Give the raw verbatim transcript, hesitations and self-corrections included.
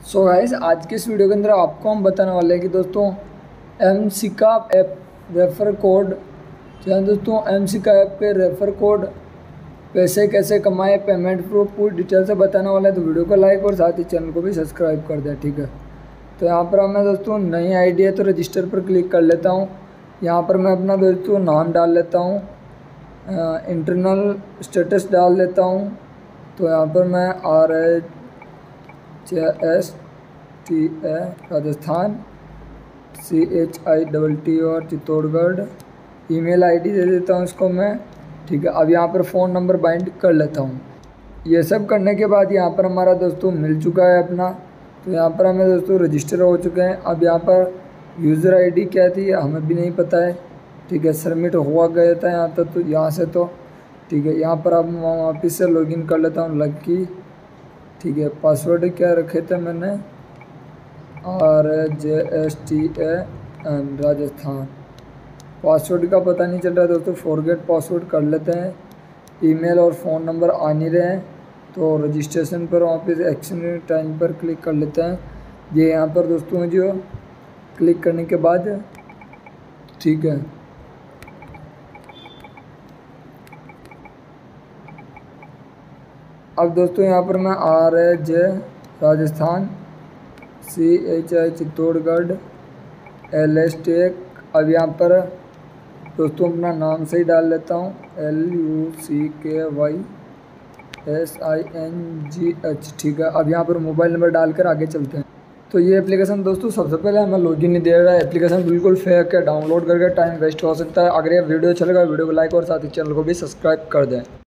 So guys, आज के इस वीडियो के अंदर आपको हम बताने वाले हैं कि दोस्तों एम सी का ऐप रेफ़र कोड क्या दोस्तों एम सी का ऐप पे रेफ़र कोड पैसे कैसे कमाए, पेमेंट प्रूफ पूरी डिटेल से बताने वाला है। तो वीडियो को लाइक और साथ ही चैनल को भी सब्सक्राइब कर दें, ठीक है। तो यहाँ पर मैं दोस्तों नई आईडी है तो रजिस्टर पर क्लिक कर लेता हूँ। यहाँ पर मैं अपना दोस्तों नाम डाल लेता हूँ, इंटरनल स्टेटस डाल लेता हूँ। तो यहाँ पर मैं R H S T A Rajasthan C H I double T और चित्तौड़गढ़ ईमेल आईडी दे देता हूँ इसको मैं, ठीक है। अब यहाँ पर फ़ोन नंबर बाइंड कर लेता हूँ। ये सब करने के बाद यहाँ पर हमारा दोस्तों मिल चुका है अपना। तो यहाँ पर हमें दोस्तों रजिस्टर हो चुके हैं। अब यहाँ पर यूज़र आईडी क्या थी हमें भी नहीं पता है, ठीक है। सबमिट हुआ गया था यहाँ तक, तो यहाँ से तो ठीक है। यहाँ पर अब मैं वापस से लॉगिन कर लेता हूँ लकी, ठीक है। पासवर्ड क्या रखे थे मैंने, R J S T A N Rajasthan. Password का पता नहीं चल रहा दोस्तों, फॉरगेट पासवर्ड कर लेते हैं। ईमेल और फ़ोन नंबर आ नहीं रहे हैं, तो रजिस्ट्रेशन पर वापस एक्शन टाइम पर क्लिक कर लेते हैं। ये यहाँ पर दोस्तों जो क्लिक करने के बाद ठीक है, अब दोस्तों यहाँ पर मैं R A J Rajasthan C H I Chittorgarh L S tech, अब यहाँ पर दोस्तों अपना नाम से ही डाल लेता हूँ, L U C K Y S I N G H, ठीक है। अब यहाँ पर मोबाइल नंबर डालकर आगे चलते हैं। तो ये एप्लीकेशन दोस्तों सबसे पहले हमें लॉगिन नहीं दे रहा है। एप्लीकेशन बिल्कुल फेक है, डाउनलोड करके टाइम वेस्ट हो सकता है। अगर ये वीडियो अच्छा लगा वीडियो को लाइक और साथ ही चैनल को भी सब्सक्राइब कर दें।